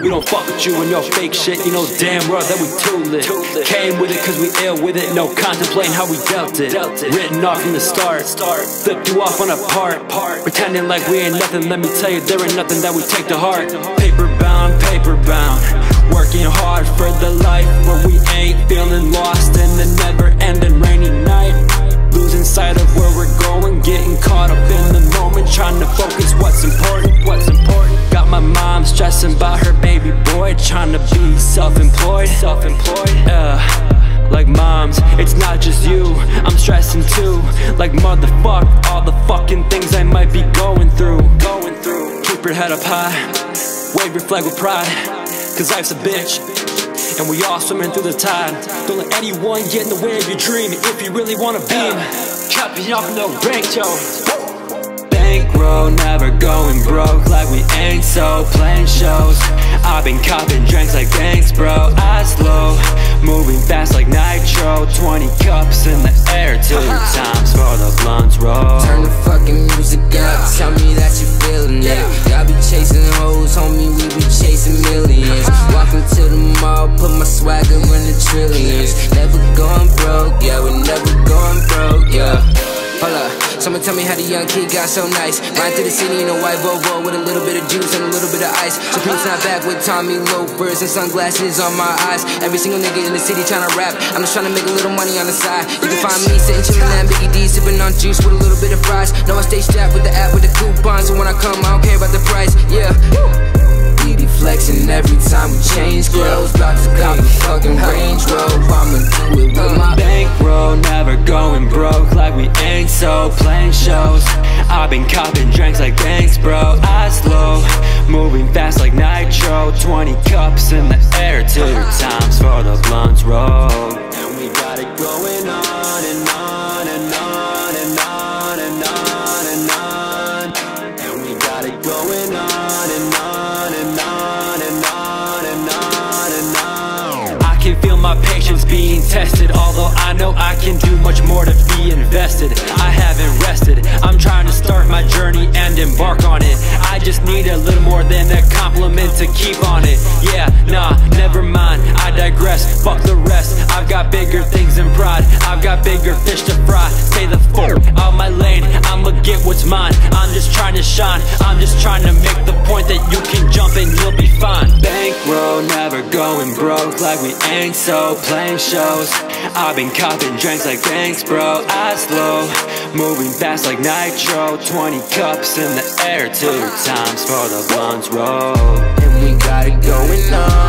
We don't fuck with you and your fake shit. You know damn well that we too lit. Came with it cause we ill with it. No contemplating how we dealt it. Written off from the start. Flipped you off on a part. Pretending like we ain't nothing. Let me tell you, there ain't nothing that we take to heart. Paper bound. Working hard for the life where we ain't feeling lost in the never-ending rainy night. Losing sight of where we're going, getting caught up in the moment, trying to focus what's important. Got my mom stressing about her baby boy, trying to be self-employed. Like moms, it's not just you, I'm stressing too. Like motherfuck, all the fucking things I might be going through. Keep your head up high, wave your flag with pride, cause life's a bitch, and we all swimming through the tide. Don't let anyone get in the way of your dream if you really wanna beam. Chopping off no bank, yo. Bankroll, never going broke, like we ain't so playing shows. I've been copping drinks like thanks bro, eyes slow, moving fast like nitro. 20 cups in the air till your times for the blunts roll. Turn the fucking music up, tell me that you feeling it. Y'all be chasing hoes, homie, we be chasing millions. Walking to the mall, put my swagger in the trillions. Never going broke, yeah, we never going broke, yeah. Hold up, someone tell me how the young kid got so nice. Riding through the city in a white Volvo with a little bit of juice and a little bit of ice. Supreme's not back with Tommy loafers and sunglasses on my eyes. Every single nigga in the city tryna rap, I'm just tryna make a little money on the side. You can find me sitting chillin' at Biggie D, sipping on juice with a little bit of fries. Know I stay strapped with the app with the coupons, so when I come I don't care about the price, yeah. We be flexing every time we change clothes. About to cop a fucking Range Rover, I'ma do it with my bankroll, never going broke, like we ain't so playing shows. I've been copping drinks like thanks bro, eyes slow, moving fast like nitro. 20 cups in the air till your times for the blunts roll. And we got it going on and on and on and on and on and on. And we got it going on and on and on and on and on and on. I can feel my patience being tested, although I know I can do much more to be invested. I haven't rested, I'm trying to start my journey and embark on it. I just need a little more than a compliment to keep on it. Yeah, nah, never mind, I digress, fuck the rest. I've got bigger things than pride, I've got bigger fish to fry. Stay the fuck out my lane, I'ma get what's mine. I'm just trying to shine, I'm just trying to make the point that you can jump and you'll be fine. Bankroll, never going broke, like we ain't so playing shows. I've been copping drinks like thanks bro, eyes slow, moving fast like nitro. 20 cups in the air till your times for the blunts roll. and we got it going on.